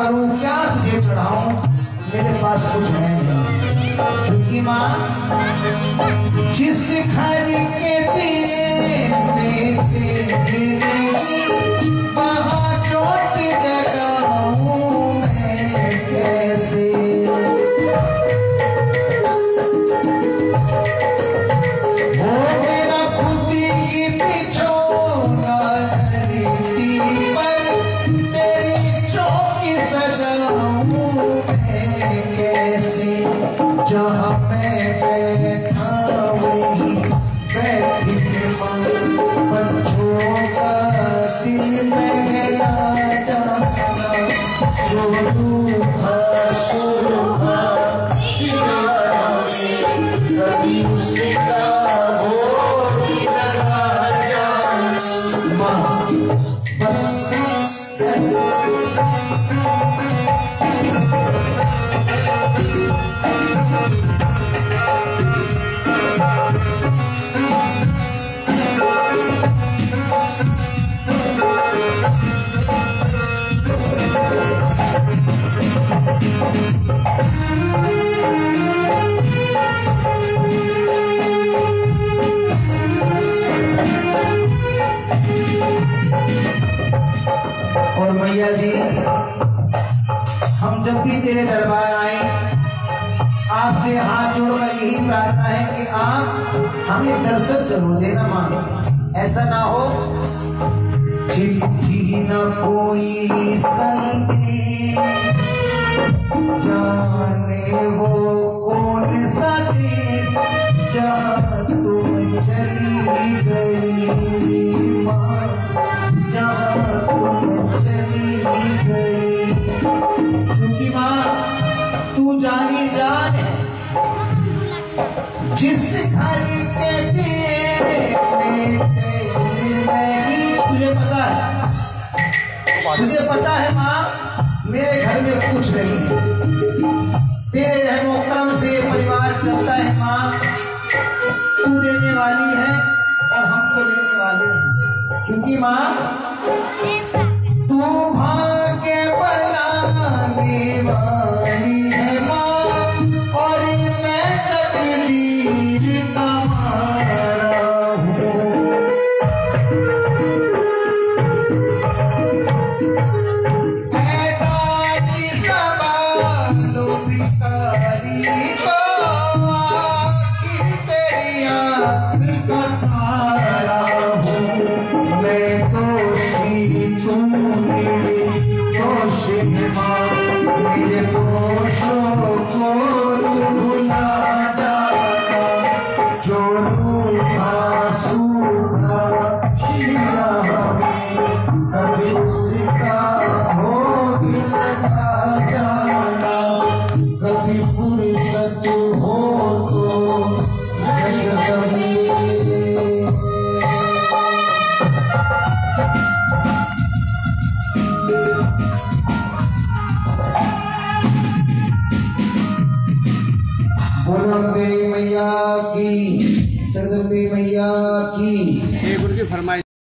करूं, क्या तुझे चढ़ाऊं, मेरे पास कुछ है नहीं। क्योंकि माँ जिस घर के दिए वहाँ ज्योत जगाऊं मैं कैसे। वो मेरा खुद की बिछोना धरती पर तेरी चौकी सजाऊं मैं कैसे। जहाँ मैं बैठा वही बैठी बच्चों का दिल बहला जाना। जो रूठा शोभा कभी उसका भोग लगा जाना। माँ बस और मैया जी, हम जब भी तेरे दरबार आए आपसे हाथ जोड़कर यही प्रार्थना है कि आप हमें दर्शन जरूर देना माँ। ऐसा ना हो चिट्ठी न कोई संदेश, जाने वो कौन सा देश जहाँ तुम चली गई माँ, जहाँ तुम चली गई। क्योंकि माँ तू जानी जान है, जिस घर के दिए तुझे पता है, तुझे पता है माँ मेरे घर में कुछ नहीं है। तेरे रहमो करम से ये परिवार चलता है माँ। तू देने वाली है और हमको लेने वाले हैं। क्योंकि माँ तू भाग्य बनाने वाली है माँ, और मैं तकदीर का मारा हूँ। ऐदाजी संभालो भिखारी को, आखिर तेरी आँख का तारा हूँ। मैं दोषी तू मेरे दोष है माँ, मेरे दोषों को भुला जाना। जो रूठा सूखा किया हमें कभी उसका भोग लगा जाना। कभी फुर्सत हो तो जग में बोलो मैया की, जगदम्बे मैया की। गुरु की फरमाइश।